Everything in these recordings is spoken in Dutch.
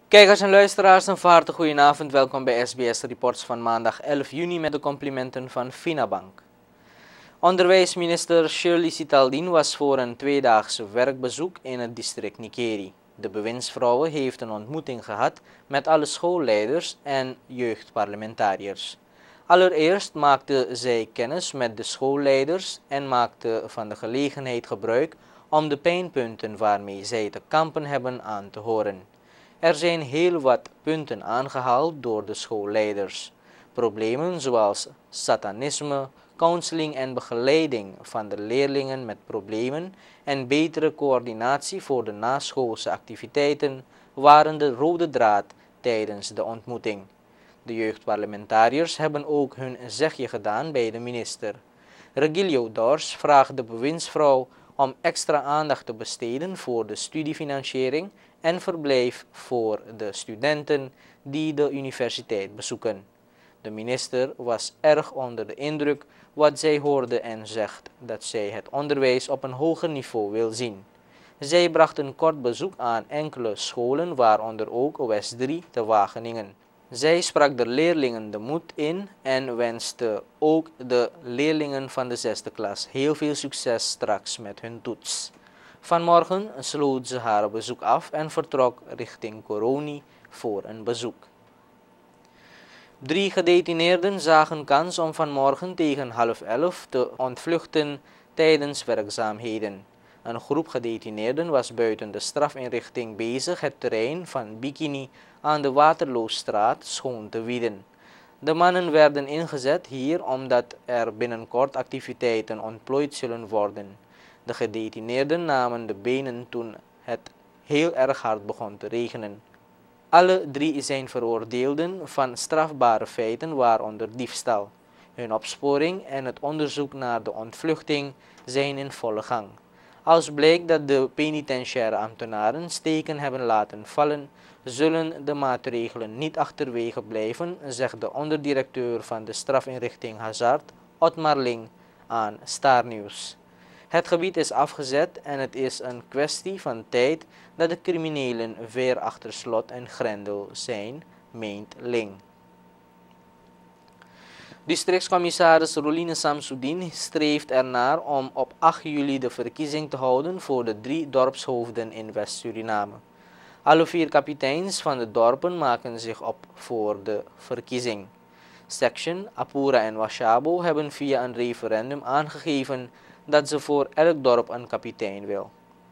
Kijkers en luisteraars, een van harte goedenavond. Welkom bij SBS Reports van maandag 11 juni met de complimenten van Finabank. Onderwijsminister Shirley Sitaldin was voor een tweedaagse werkbezoek in het district Nikeri. De bewindsvrouw heeft een ontmoeting gehad met alle schoolleiders en jeugdparlementariërs. Allereerst maakte zij kennis met de schoolleiders en maakte van de gelegenheid gebruik om de pijnpunten waarmee zij te kampen hebben aan te horen. Er zijn heel wat punten aangehaald door de schoolleiders. Problemen zoals satanisme, counseling en begeleiding van de leerlingen met problemen en betere coördinatie voor de naschoolse activiteiten waren de rode draad tijdens de ontmoeting. De jeugdparlementariërs hebben ook hun zegje gedaan bij de minister. Regilio Dors vraagt de bewindsvrouw om extra aandacht te besteden voor de studiefinanciering en verblijf voor de studenten die de universiteit bezoeken. De minister was erg onder de indruk wat zij hoorde en zegt dat zij het onderwijs op een hoger niveau wil zien. Zij bracht een kort bezoek aan enkele scholen, waaronder ook OS3 te Wageningen. Zij sprak de leerlingen de moed in en wenste ook de leerlingen van de 6e klas heel veel succes straks met hun toets. Vanmorgen sloot ze haar bezoek af en vertrok richting Coroni voor een bezoek. 3 gedetineerden zagen kans om vanmorgen tegen 10:30 te ontvluchten tijdens werkzaamheden. Een groep gedetineerden was buiten de strafinrichting bezig het terrein van Bikini aan de Waterloostraat schoon te wieden. De mannen werden ingezet hier omdat er binnenkort activiteiten ontplooid zullen worden. De gedetineerden namen de benen toen het heel erg hard begon te regenen. Alle 3 zijn veroordeelden van strafbare feiten, waaronder diefstal. Hun opsporing en het onderzoek naar de ontvluchting zijn in volle gang. Als blijkt dat de penitentiaire ambtenaren steken hebben laten vallen, zullen de maatregelen niet achterwege blijven, zegt de onderdirecteur van de strafinrichting Hazard, Otmar Ling, aan Star News. Het gebied is afgezet en het is een kwestie van tijd dat de criminelen weer achter slot en grendel zijn, meent Ling. Districtscommissaris Roline Samsudin streeft ernaar om op 8 juli de verkiezing te houden voor de 3 dorpshoofden in West-Suriname. Alle 4 kapiteins van de dorpen maken zich op voor de verkiezing. Section, Apura en Washabo hebben via een referendum aangegeven dat ze voor elk dorp een kapitein wil.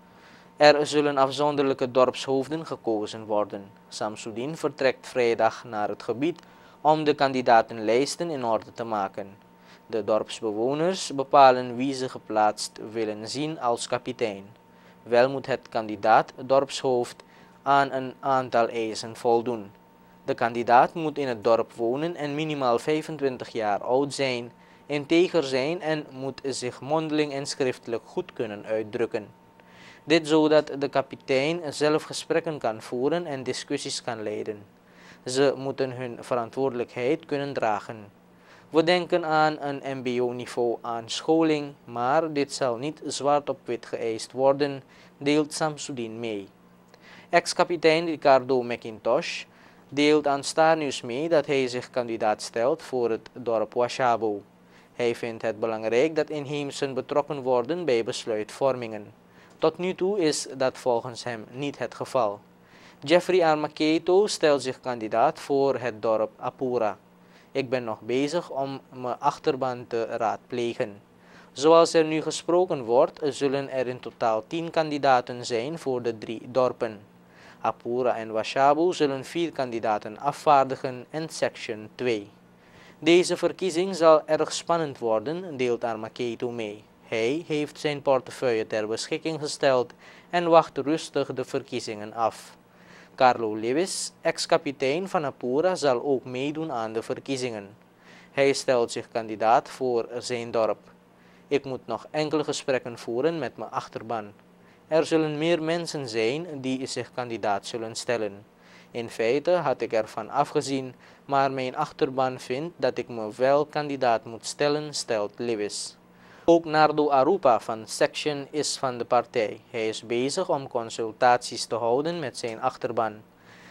Er zullen afzonderlijke dorpshoofden gekozen worden. Samsudin vertrekt vrijdag naar het gebied om de kandidatenlijsten in orde te maken. De dorpsbewoners bepalen wie ze geplaatst willen zien als kapitein. Wel moet het kandidaat dorpshoofd aan een aantal eisen voldoen. De kandidaat moet in het dorp wonen en minimaal 25 jaar oud zijn, integer zijn en moet zich mondeling en schriftelijk goed kunnen uitdrukken. Dit zodat de kapitein zelf gesprekken kan voeren en discussies kan leiden. Ze moeten hun verantwoordelijkheid kunnen dragen. We denken aan een mbo-niveau aan scholing, maar dit zal niet zwart op wit geëist worden, deelt Samsudin mee. Ex-kapitein Ricardo McIntosh deelt aan Star News mee dat hij zich kandidaat stelt voor het dorp Washabo. Hij vindt het belangrijk dat inheemsen betrokken worden bij besluitvormingen. Tot nu toe is dat volgens hem niet het geval. Jeffrey Armaketo stelt zich kandidaat voor het dorp Apura. Ik ben nog bezig om mijn achterban te raadplegen. Zoals er nu gesproken wordt, zullen er in totaal 10 kandidaten zijn voor de 3 dorpen. Apura en Washabo zullen 4 kandidaten afvaardigen en Section 2. Deze verkiezing zal erg spannend worden, deelt Armaketo mee. Hij heeft zijn portefeuille ter beschikking gesteld en wacht rustig de verkiezingen af. Carlo Lewis, ex-kapitein van Apura, zal ook meedoen aan de verkiezingen. Hij stelt zich kandidaat voor zijn dorp. Ik moet nog enkele gesprekken voeren met mijn achterban. Er zullen meer mensen zijn die zich kandidaat zullen stellen. In feite had ik ervan afgezien, maar mijn achterban vindt dat ik me wel kandidaat moet stellen, stelt Lewis. Ook Nardo Arupa van Section is van de partij. Hij is bezig om consultaties te houden met zijn achterban.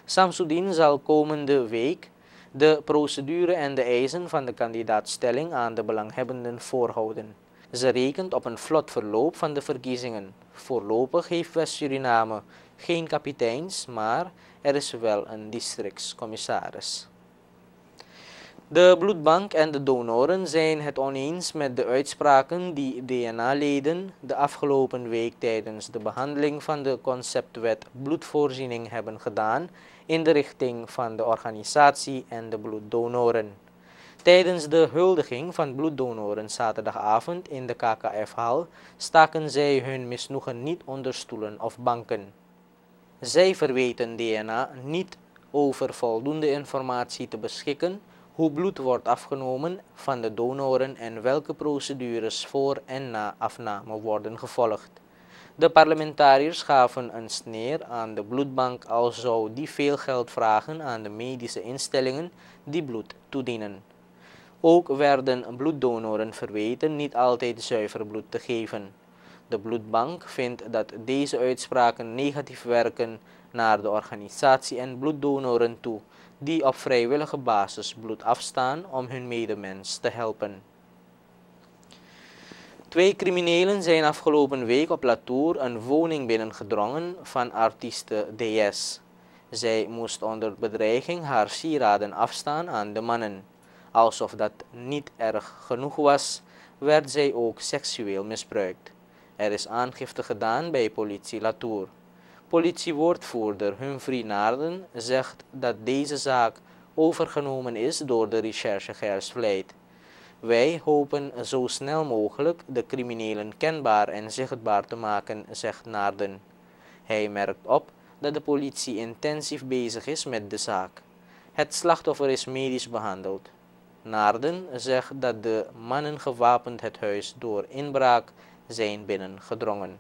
Samsudin zal komende week de procedure en de eisen van de kandidaatstelling aan de belanghebbenden voorhouden. Ze rekent op een vlot verloop van de verkiezingen. Voorlopig heeft West-Suriname geen kapiteins, maar er is wel een districtscommissaris. De bloedbank en de donoren zijn het oneens met de uitspraken die DNA-leden de afgelopen week tijdens de behandeling van de conceptwet bloedvoorziening hebben gedaan in de richting van de organisatie en de bloeddonoren. Tijdens de huldiging van bloeddonoren zaterdagavond in de KKF-hal staken zij hun misnoegen niet onder stoelen of banken. Zij verweten DNA niet over voldoende informatie te beschikken hoe bloed wordt afgenomen van de donoren en welke procedures voor en na afname worden gevolgd. De parlementariërs gaven een sneer aan de bloedbank al zou die veel geld vragen aan de medische instellingen die bloed toedienen. Ook werden bloeddonoren verweten niet altijd zuiver bloed te geven. De bloedbank vindt dat deze uitspraken negatief werken naar de organisatie en bloeddonoren toe, die op vrijwillige basis bloed afstaan om hun medemens te helpen. 2 criminelen zijn afgelopen week op Latour een woning binnengedrongen van artieste DS. Zij moest onder bedreiging haar sieraden afstaan aan de mannen. Alsof dat niet erg genoeg was, werd zij ook seksueel misbruikt. Er is aangifte gedaan bij politie Latour. Politiewoordvoerder Humphrey Naarden zegt dat deze zaak overgenomen is door de recherche Gersvliet. Wij hopen zo snel mogelijk de criminelen kenbaar en zichtbaar te maken, zegt Naarden. Hij merkt op dat de politie intensief bezig is met de zaak. Het slachtoffer is medisch behandeld. Naarden zegt dat de mannen gewapend het huis door inbraak zijn binnengedrongen.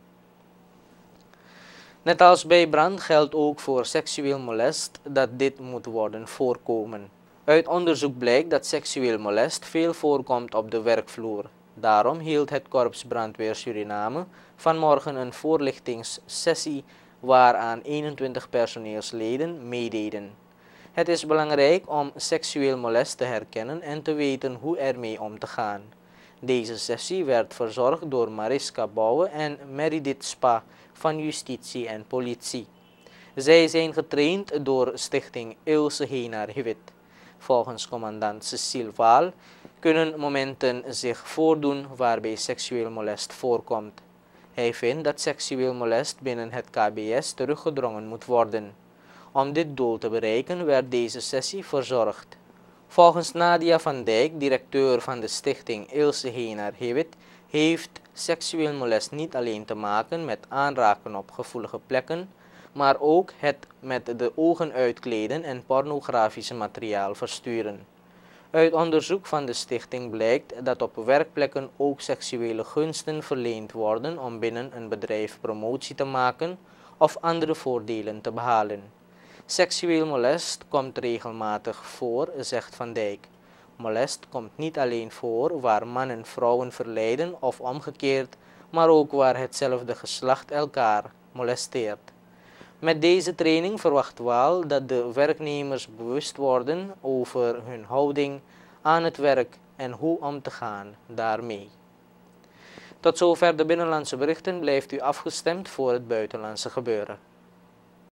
Net als bij brand geldt ook voor seksueel molest dat dit moet worden voorkomen. Uit onderzoek blijkt dat seksueel molest veel voorkomt op de werkvloer. Daarom hield het Korps Brandweer Suriname vanmorgen een voorlichtingssessie waaraan 21 personeelsleden meededen. Het is belangrijk om seksueel molest te herkennen en te weten hoe ermee om te gaan. Deze sessie werd verzorgd door Mariska Bouwe en Meridit Spa van Justitie en Politie. Zij zijn getraind door stichting Ilse Henar-Hiwit. Volgens commandant Cecile Waal kunnen momenten zich voordoen waarbij seksueel molest voorkomt. Hij vindt dat seksueel molest binnen het KBS teruggedrongen moet worden. Om dit doel te bereiken werd deze sessie verzorgd. Volgens Nadia van Dijk, directeur van de stichting Ilse Henar-Hiwit, heeft seksueel molest niet alleen te maken met aanraken op gevoelige plekken, maar ook het met de ogen uitkleden en pornografische materiaal versturen. Uit onderzoek van de stichting blijkt dat op werkplekken ook seksuele gunsten verleend worden om binnen een bedrijf promotie te maken of andere voordelen te behalen. Seksueel molest komt regelmatig voor, zegt Van Dijk. Molest komt niet alleen voor waar mannen vrouwen verleiden of omgekeerd, maar ook waar hetzelfde geslacht elkaar molesteert. Met deze training verwacht Waal dat de werknemers bewust worden over hun houding aan het werk en hoe om te gaan daarmee. Tot zover de binnenlandse berichten. Blijft u afgestemd voor het buitenlandse gebeuren.